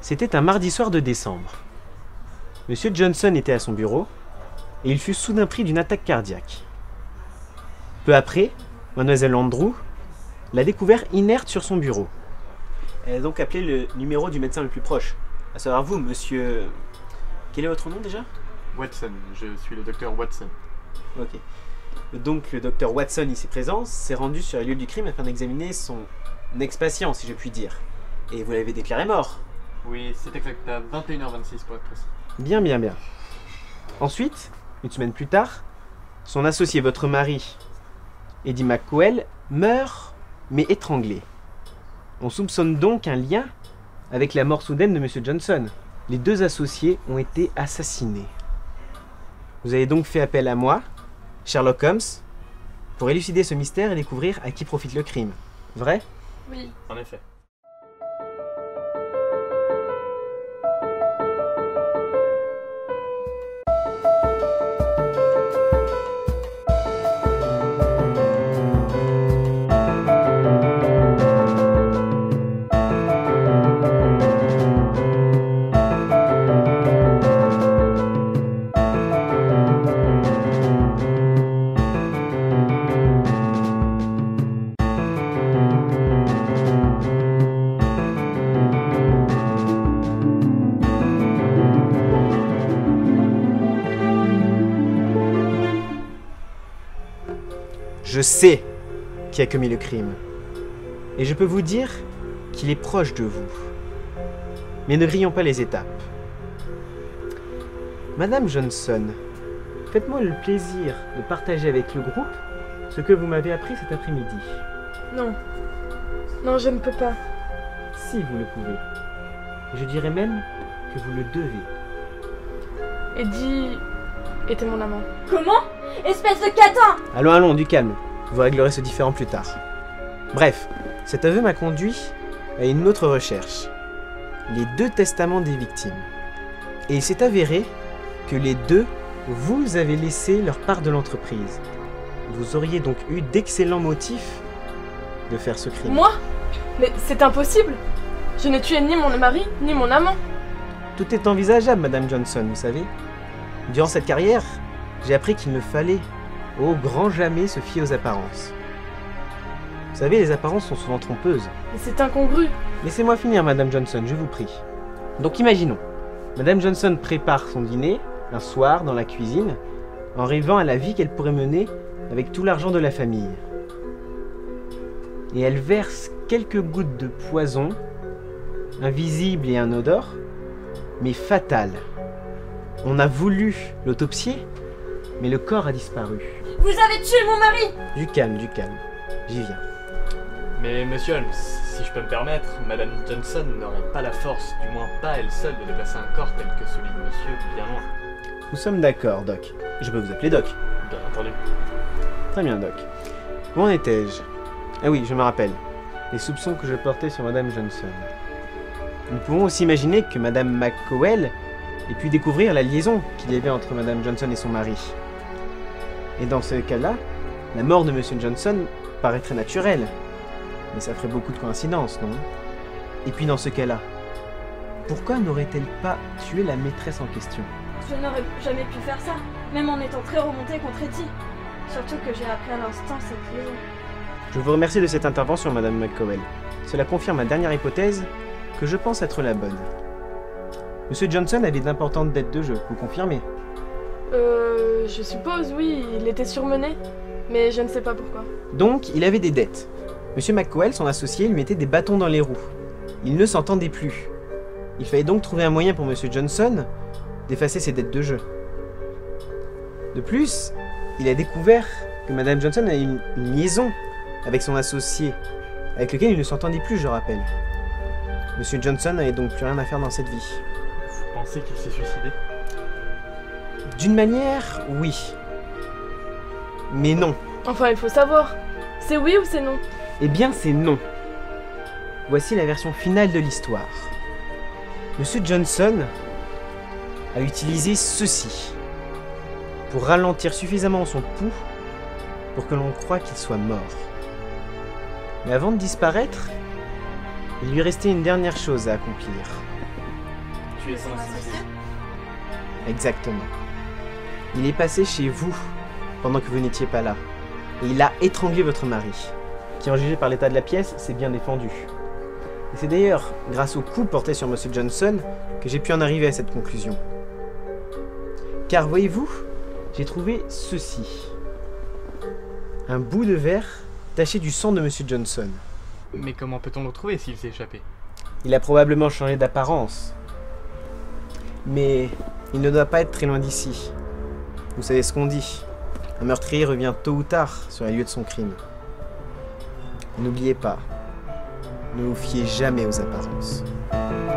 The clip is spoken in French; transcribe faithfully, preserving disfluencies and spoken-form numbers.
C'était un mardi soir de décembre. Monsieur Johnson était à son bureau et il fut soudain pris d'une attaque cardiaque. Peu après, mademoiselle Andrew l'a découvert inerte sur son bureau. Elle a donc appelé le numéro du médecin le plus proche. À savoir vous, monsieur... Quel est votre nom déjà? Watson, je suis le docteur Watson. Ok. Donc le docteur Watson, ici présent, s'est rendu sur le lieu du crime afin d'examiner son ex-patient, si je puis dire. Et vous l'avez déclaré mort. Oui, c'est exact, à vingt et une heures vingt-six pour être précis. Bien, bien, bien. Ensuite, une semaine plus tard, son associé, votre mari, Eddie McCowell, meurt, mais étranglé. On soupçonne donc un lien avec la mort soudaine de monsieur Johnson. Les deux associés ont été assassinés. Vous avez donc fait appel à moi, Sherlock Holmes, pour élucider ce mystère et découvrir à qui profite le crime. Vrai? Oui. En effet. Je sais qui a commis le crime. Et je peux vous dire qu'il est proche de vous. Mais ne grillons pas les étapes. Madame Johnson, faites-moi le plaisir de partager avec le groupe ce que vous m'avez appris cet après-midi. Non. Non, je ne peux pas. Si vous le pouvez. Je dirais même que vous le devez. Eddie était mon amant. Comment? Espèce de catin! Allons, allons, du calme. Vous réglerez ce différend plus tard. Bref, cet aveu m'a conduit à une autre recherche. Les deux testaments des victimes. Et il s'est avéré que les deux, vous avez laissé leur part de l'entreprise. Vous auriez donc eu d'excellents motifs de faire ce crime. Moi? Mais c'est impossible! Je n'ai tué ni mon mari, ni mon amant. Tout est envisageable, Madame Johnson, vous savez. Durant cette carrière, j'ai appris qu'il ne fallait au grand jamais se fier aux apparences. Vous savez, les apparences sont souvent trompeuses. Mais c'est incongru. Laissez-moi finir, Madame Johnson, je vous prie. Donc imaginons, Madame Johnson prépare son dîner, un soir, dans la cuisine, en rêvant à la vie qu'elle pourrait mener avec tout l'argent de la famille. Et elle verse quelques gouttes de poison, invisible et inodore, mais fatal. On a voulu l'autopsier, mais le corps a disparu. Vous avez tué mon mari! Du calme, du calme. J'y viens. Mais monsieur Holmes, si je peux me permettre, Madame Johnson n'aurait pas la force, du moins pas elle seule, de déplacer un corps tel que celui de monsieur bien loin. Nous sommes d'accord, Doc. Je peux vous appeler Doc. Bien entendu. Très bien, Doc. Où en étais-je? Ah oui, je me rappelle. Les soupçons que je portais sur Madame Johnson. Nous pouvons aussi imaginer que Madame McCowell ait pu découvrir la liaison qu'il y avait entre Madame Johnson et son mari. Et dans ce cas-là, la mort de Monsieur Johnson paraît très naturelle. Mais ça ferait beaucoup de coïncidences, non? Et puis dans ce cas-là, pourquoi n'aurait-elle pas tué la maîtresse en question? Je n'aurais jamais pu faire ça, même en étant très remontée contre Eddie. Surtout que j'ai appris à l'instant cette liaison. Je vous remercie de cette intervention, Madame McCowell. Cela confirme ma dernière hypothèse, que je pense être la bonne. Monsieur Johnson avait d'importantes dettes de jeu, vous confirmez? Euh... Je suppose, oui, il était surmené. Mais je ne sais pas pourquoi. Donc, il avait des dettes. Monsieur McCowell, son associé, lui mettait des bâtons dans les roues. Ils ne s'entendaient plus. Il fallait donc trouver un moyen pour Monsieur Johnson d'effacer ses dettes de jeu. De plus, il a découvert que Madame Johnson a une, une liaison avec son associé, avec lequel il ne s'entendait plus, je rappelle. Monsieur Johnson n'avait donc plus rien à faire dans cette vie. Vous pensez qu'il s'est suicidé? D'une manière, oui. Mais non. Enfin, il faut savoir. C'est oui ou c'est non? Eh bien, c'est non. Voici la version finale de l'histoire. Monsieur Johnson a utilisé ceci pour ralentir suffisamment son pouls pour que l'on croie qu'il soit mort. Mais avant de disparaître, il lui restait une dernière chose à accomplir. tué son associé. Exactement. Il est passé chez vous pendant que vous n'étiez pas là. Et il a étranglé votre mari, qui en jugé par l'état de la pièce, s'est bien défendu. Et c'est d'ailleurs grâce au coup porté sur Monsieur Johnson que j'ai pu en arriver à cette conclusion. Car voyez-vous, j'ai trouvé ceci. Un bout de verre taché du sang de Monsieur Johnson. Mais comment peut-on le retrouver s'il s'est échappé? Il a probablement changé d'apparence. Mais il ne doit pas être très loin d'ici. Vous savez ce qu'on dit. Un meurtrier revient tôt ou tard sur les lieux de son crime. N'oubliez pas, ne vous fiez jamais aux apparences.